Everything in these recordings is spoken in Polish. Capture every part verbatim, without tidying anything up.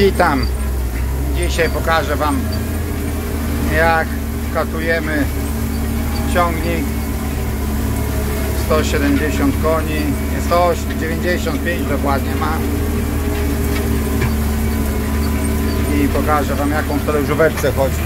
Witam. Dzisiaj pokażę Wam, jak katujemy ciągnik sto siedemdziesiąt koni, sto dziewięćdziesiąt pięć dokładnie ma, i pokażę Wam, jaką w talerzóweczce chodzi.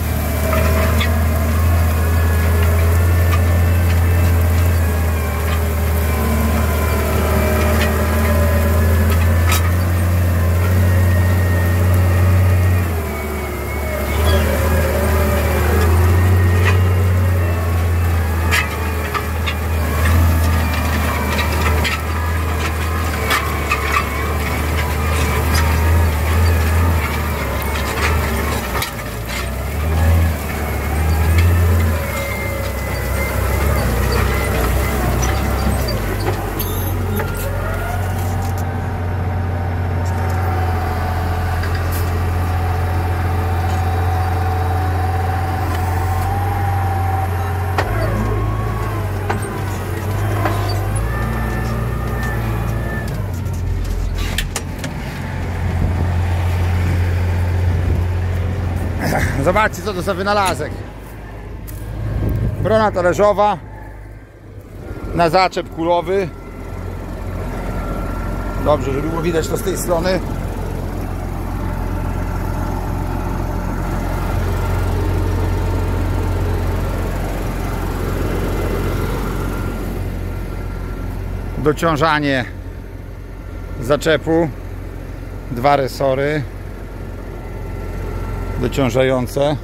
Zobaczcie, co to za wynalazek. Brona talerzowa na zaczep kulowy. Dobrze, żeby było widać to z tej strony. Dociążanie zaczepu. Dwa resory dociążające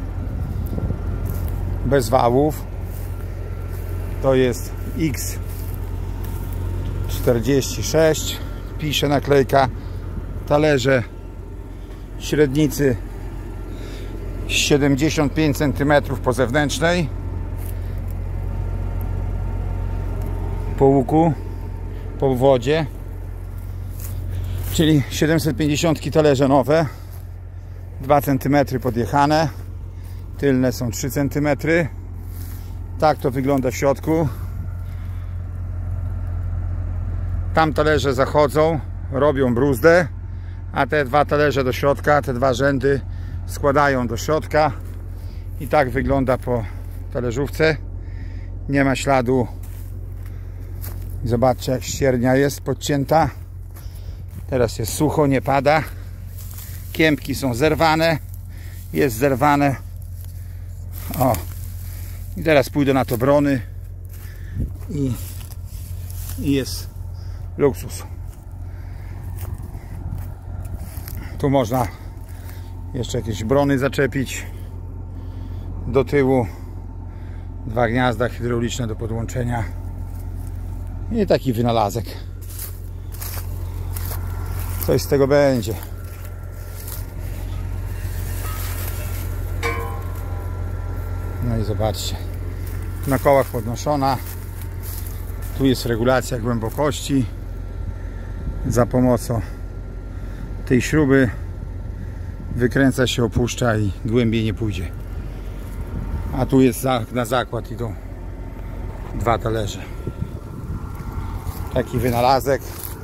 bez wałów. To jest X czterdzieści sześć, pisze naklejka. Talerze średnicy siedemdziesiąt pięć centymetrów po zewnętrznej, po łuku, po wodzie, czyli siedemset pięćdziesiąt talerze nowe, dwa centymetry podjechane, tylne są trzy centymetry. Tak to wygląda w środku. Tam talerze zachodzą, robią bruzdę, a te dwa talerze do środka, te dwa rzędy składają do środka i tak wygląda po talerzówce. Nie ma śladu. Zobaczcie, jak ściernia jest podcięta. Teraz jest sucho, nie pada. Kępki są zerwane, jest zerwane. O, i teraz pójdę na to brony i, i jest luksus. Tu można jeszcze jakieś brony zaczepić do tyłu, dwa gniazda hydrauliczne do podłączenia i taki wynalazek. Coś z tego będzie. No i zobaczcie, na kołach podnoszona. Tu jest regulacja głębokości. Za pomocą tej śruby wykręca się, opuszcza i głębiej nie pójdzie. A tu jest na zakład, idą dwa talerze. Taki wynalazek.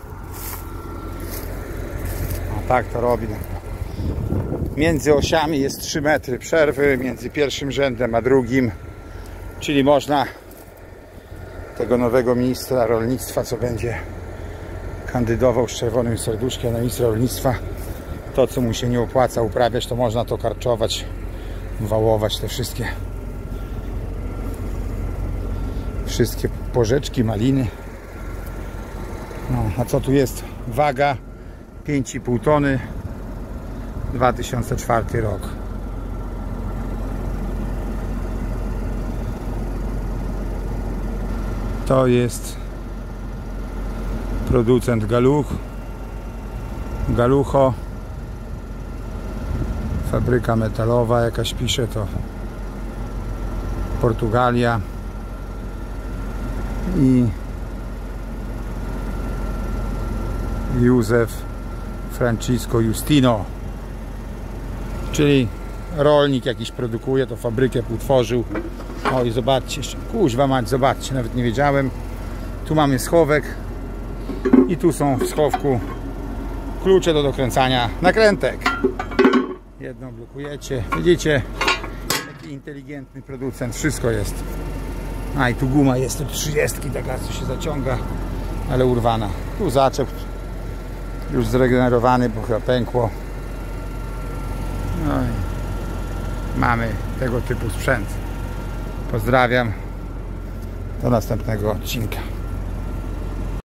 A tak to robi. Między osiami jest trzy metry przerwy między pierwszym rzędem a drugim, czyli można tego nowego ministra rolnictwa, co będzie kandydował z czerwonym serduszkiem na ministra rolnictwa, to co mu się nie opłaca uprawiać, to można to karczować, wałować, te wszystkie wszystkie porzeczki, maliny. No, a co tu jest? Waga pięć i pół tony, dwa tysiące czwarty rok. To jest producent Galuch, Galucho, fabryka metalowa jakaś, pisze, to Portugalia. I Józef Francisco Justino, czyli rolnik jakiś produkuje, to fabrykę utworzył. O i zobaczcie, jeszcze, kuźwa mać, zobaczcie, nawet nie wiedziałem. Tu mamy schowek i tu są w schowku klucze do dokręcania nakrętek. Jedną blokujecie. Widzicie? Taki inteligentny producent. Wszystko jest. A i tu guma jest tu trzydziestki, taka co się zaciąga, ale urwana. Tu zaczep już zregenerowany, bo chyba pękło. No i mamy tego typu sprzęt. Pozdrawiam. Do następnego odcinka.